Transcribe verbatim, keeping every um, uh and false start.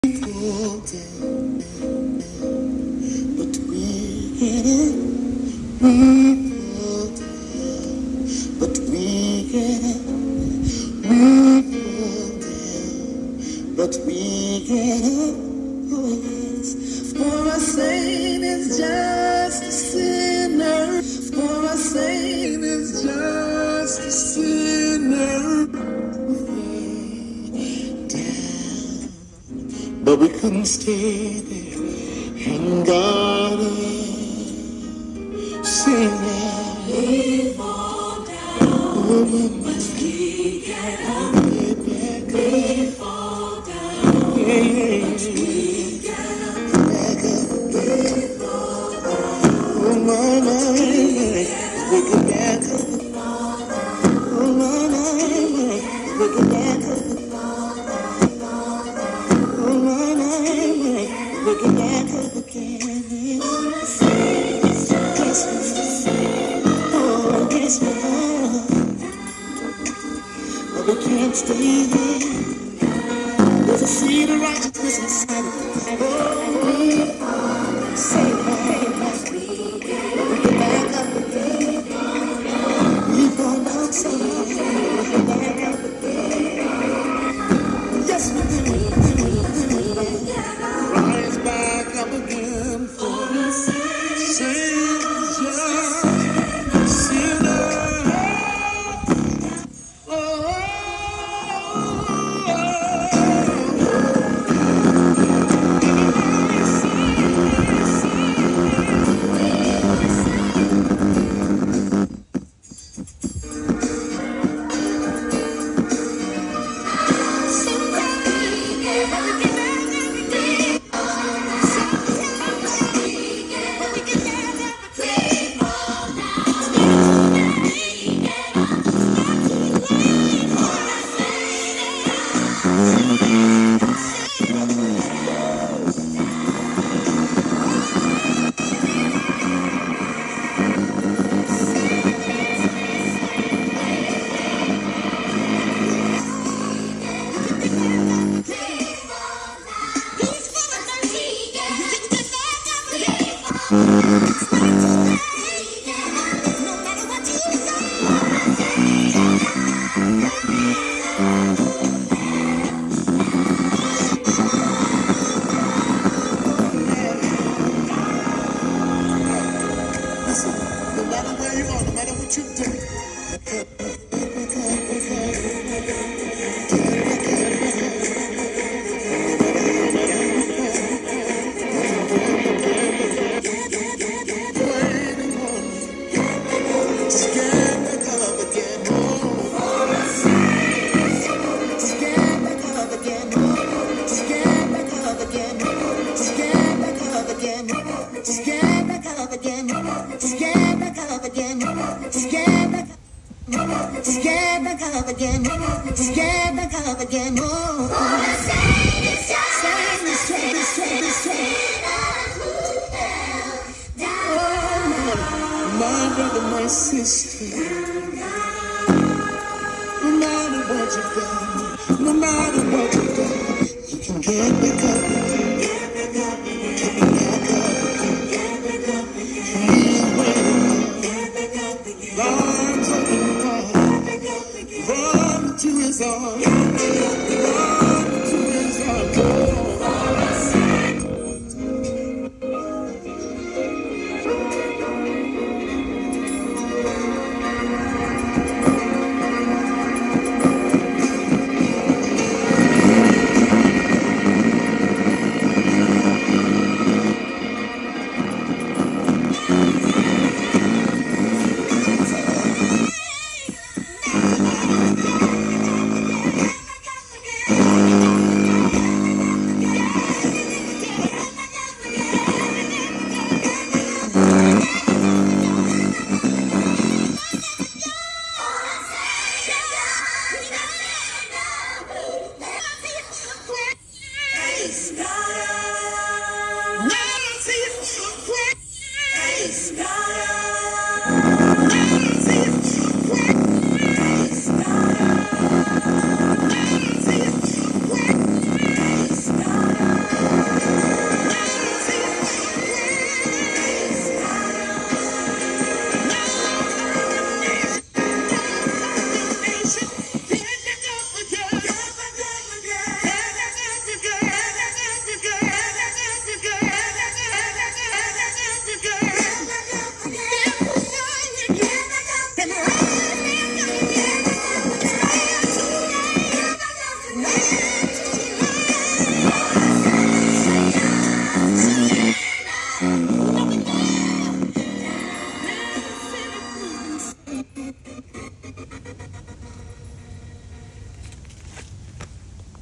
fall down, but we get up. We fall down, but we get up. We fall down, but we get up. Oh, yes. For a saint is just a sinner. For a saint is just a sinner. But we couldn't stay there, and God sing now. We fall down, oh, but we get up. We fall down, yeah, yeah, but we get up. Back up. We fall down, oh my, my, we get back up. Oh my, my, we get back up. We get back up again. Guess what? Oh, guess what? But we can't stay there. There's a seed of righteousness inside of us. Oh, say that. We get back up again. We go down so low. We get back up again. Yes, we do. Rise back up again for the Savior, sinner. Oh, oh, oh. My brother, my sister, no matter what you've done, no matter what you've done, you can get back up, get back up, get back up, get back up, he's waiting, get back up, arms open wide, run to his arms.